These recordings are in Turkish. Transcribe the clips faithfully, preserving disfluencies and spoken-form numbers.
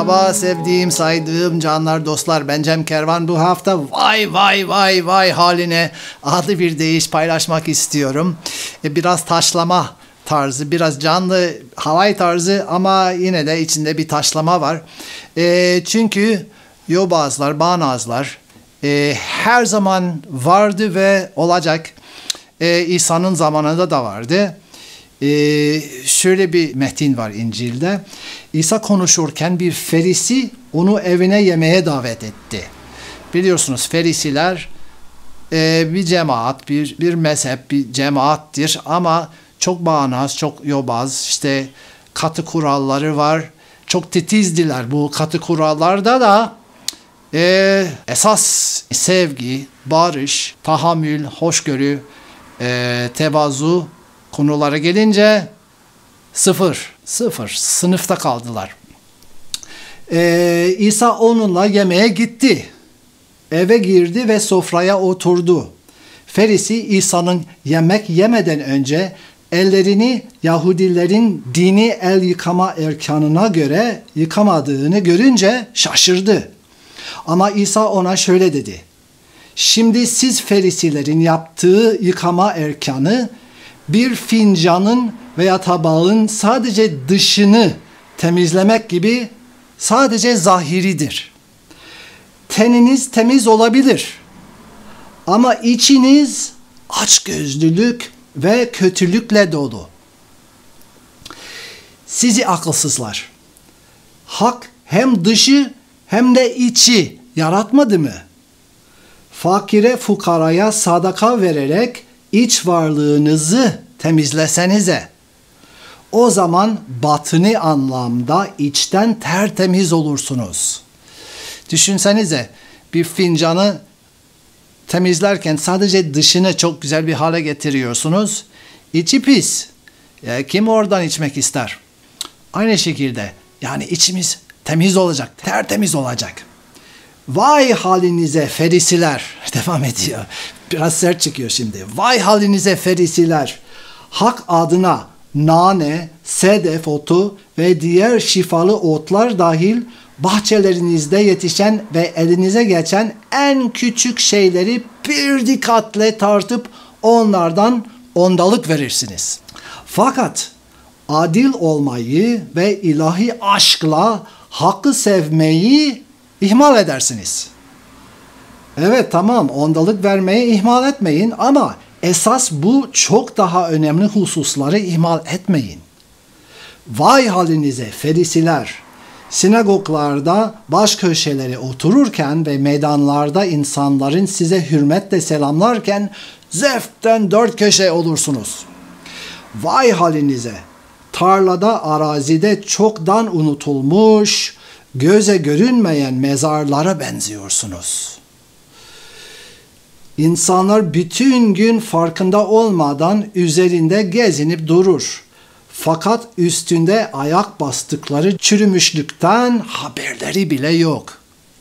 Merhaba sevdiğim, saydığım canlar, dostlar. Ben Cem Kervan. Bu hafta vay vay vay vay haline adlı bir deyiş paylaşmak istiyorum. E, biraz taşlama tarzı, biraz canlı havai tarzı ama yine de içinde bir taşlama var. E, çünkü yobazlar, bağnazlar e, her zaman vardı ve olacak. E, İsa'nın zamanında da vardı. Ee, şöyle bir metin var İncil'de. İsa konuşurken bir Ferisi onu evine yemeğe davet etti. Biliyorsunuz Ferisiler e, bir cemaat, bir, bir mezhep, bir cemaattir ama çok bağnaz, çok yobaz, işte katı kuralları var. Çok titizdiler. Bu katı kurallarda da e, esas sevgi, barış, tahammül, hoşgörü, e, tevazu konulara gelince sıfır, sıfır, sınıfta kaldılar. Ee, İsa onunla yemeğe gitti. Eve girdi ve sofraya oturdu. Ferisi İsa'nın yemek yemeden önce ellerini Yahudilerin dini el yıkama erkanına göre yıkamadığını görünce şaşırdı. Ama İsa ona şöyle dedi. Şimdi siz Ferisilerin yaptığı yıkama erkanı bir fincanın veya tabağın sadece dışını temizlemek gibi sadece zahiridir. Teniniz temiz olabilir ama içiniz açgözlülük ve kötülükle dolu. Sizi akılsızlar. Hak hem dışı hem de içi yaratmadı mı? Fakire fukaraya sadaka vererek İç varlığınızı temizlesenize. O zaman batını anlamda içten tertemiz olursunuz. Düşünsenize bir fincanı temizlerken sadece dışını çok güzel bir hale getiriyorsunuz. İçi pis. Ya kim oradan içmek ister? Aynı şekilde yani içimiz temiz olacak, tertemiz olacak. Vay halinize Ferisiler. Devam ediyor. Biraz sert çıkıyor şimdi. Vay halinize Ferisiler. Hak adına nane, sedef otu ve diğer şifalı otlar dahil bahçelerinizde yetişen ve elinize geçen en küçük şeyleri bir dikkatle tartıp onlardan ondalık verirsiniz. Fakat adil olmayı ve ilahi aşkla hakkı sevmeyi ihmal edersiniz. Evet tamam, ondalık vermeyi ihmal etmeyin ama esas bu çok daha önemli hususları ihmal etmeyin. Vay halinize Ferisiler! Sinagoglarda baş köşeleri otururken ve meydanlarda insanların size hürmetle selamlarken zevkten dört köşe olursunuz. Vay halinize! Tarlada, arazide çoktan unutulmuş, göze görünmeyen mezarlara benziyorsunuz. İnsanlar bütün gün farkında olmadan üzerinde gezinip durur. Fakat üstünde ayak bastıkları çürümüşlükten haberleri bile yok.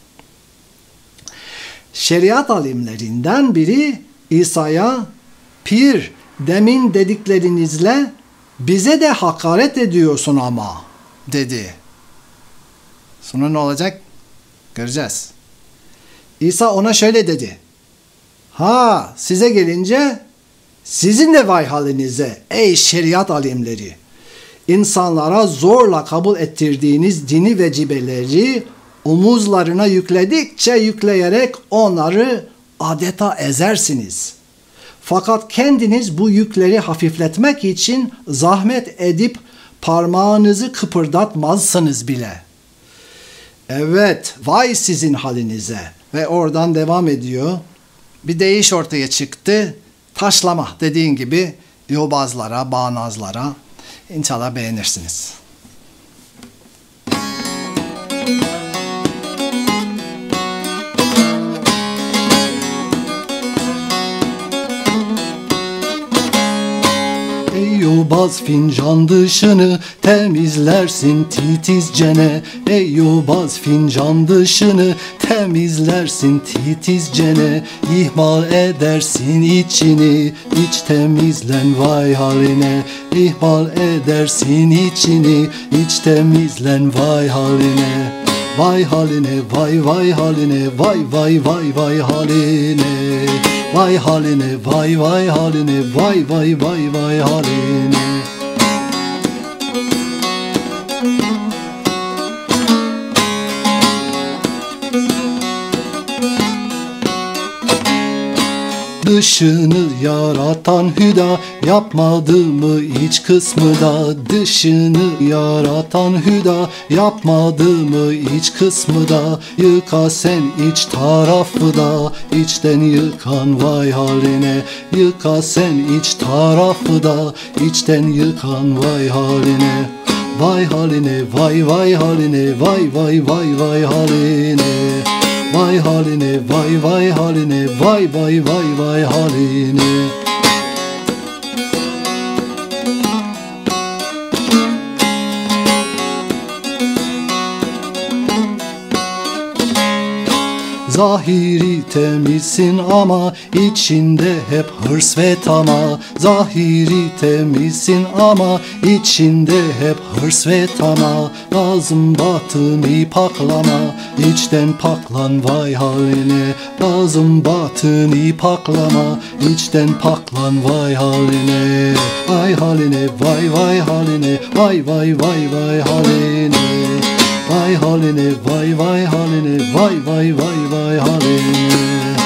Şeriat alimlerinden biri İsa'ya, "Pir, demin dediklerinizle bize de hakaret ediyorsun ama," dedi. Sonra ne olacak? Göreceğiz. İsa ona şöyle dedi. Ha, size gelince sizin de vay halinize ey şeriat alimleri. İnsanlara zorla kabul ettirdiğiniz dini vecibeleri omuzlarına yükledikçe yükleyerek onları adeta ezersiniz. Fakat kendiniz bu yükleri hafifletmek için zahmet edip parmağınızı kıpırdatmazsınız bile. Evet, vay sizin halinize. Ve oradan devam ediyor. Bir deyiş ortaya çıktı. Taşlama dediğin gibi yobazlara, bağnazlara. İnşallah beğenirsiniz. Ey yobaz fincan dışını temizlersin titizcene. Ey yobaz fincan dışını temizlersin titizcene. İhmal edersin içini, iç temizlen vay haline. İhmal edersin içini, iç temizlen vay haline. Vay haline, vay vay haline, vay vay vay vay haline. Vay haline, vay vay haline, vay vay vay vay haline. Dışını yaratan hüda yapmadı mı iç kısmı da? Dışını yaratan hüda yapmadı mı iç kısmı da? Yıka sen iç tarafı da, içten yıkan vay haline. Yıka sen iç tarafı da, içten yıkan vay haline. Vay haline, vay vay haline, vay vay vay vay haline. Vay haline, vay vay haline, vay vay vay vay haline. Zahiri temizsin ama içinde hep hırs ve tamah. Zahiri temizsin ama içinde hep hırs ve tamah. Lazım batını paklama, içten paklan vay haline. Lazım batını paklama, içten paklan vay haline. Vay haline, vay vay haline, vay vay vay vay haline. Vay haline, vay vay haline, vay vay vay vay haline.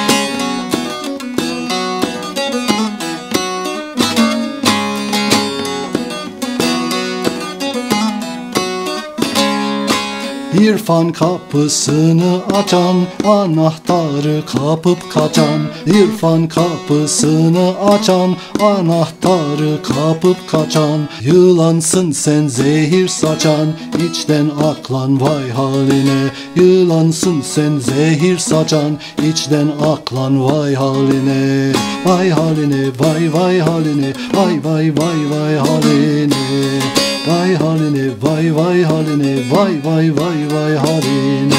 İrfan kapısını açan, anahtarı kapıp kaçan. İrfan kapısını açan, anahtarı kapıp kaçan. Yılansın sen zehir saçan, içten aklan vay haline. Yılansın sen zehir saçan, içten aklan vay haline. Vay haline, vay vay haline, vay vay vay vay haline. Vay haline, vay vay haline, vay vay vay vay haline.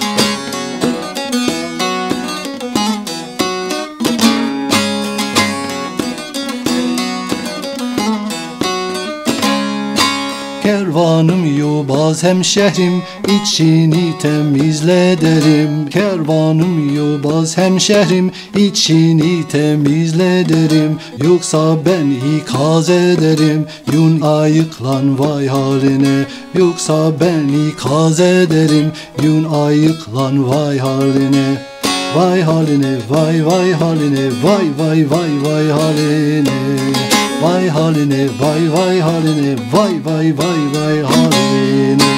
Kervanım yobaz hemşehrim, içini temizle derim. Kervanım yobaz hemşehrim, içini temizle derim. Yoksa ben ikaz ederim, yun ayıklan vay haline. Yoksa ben ikaz ederim, yun ayıklan vay haline. Vay haline, vay vay haline, vay vay vay vay haline. Vay haline, vay vay haline, vay vay vay vay haline.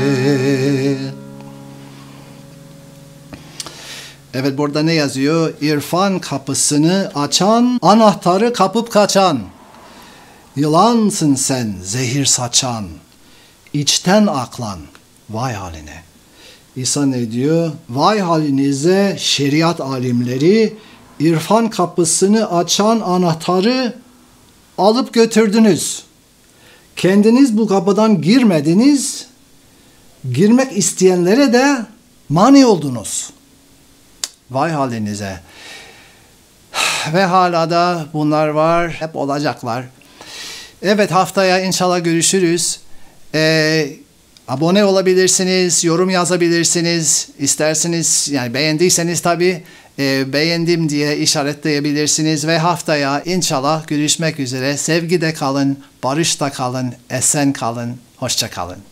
Evet, burada ne yazıyor? İrfan kapısını açan, anahtarı kapıp kaçan. Yılansın sen, zehir saçan, içten aklan, vay haline. İsa ne diyor? Vay halinize şeriat alimleri, irfan kapısını açan anahtarı alıp götürdünüz. Kendiniz bu kapıdan girmediniz, girmek isteyenlere de mani oldunuz. Vay halinize. Ve hala da bunlar var, hep olacaklar. Evet, haftaya inşallah görüşürüz. Ee, abone olabilirsiniz, yorum yazabilirsiniz. İsterseniz, yani beğendiyseniz tabii e, beğendim diye işaretleyebilirsiniz. Ve haftaya inşallah görüşmek üzere. Sevgide kalın, barışta kalın, esen kalın, hoşça kalın.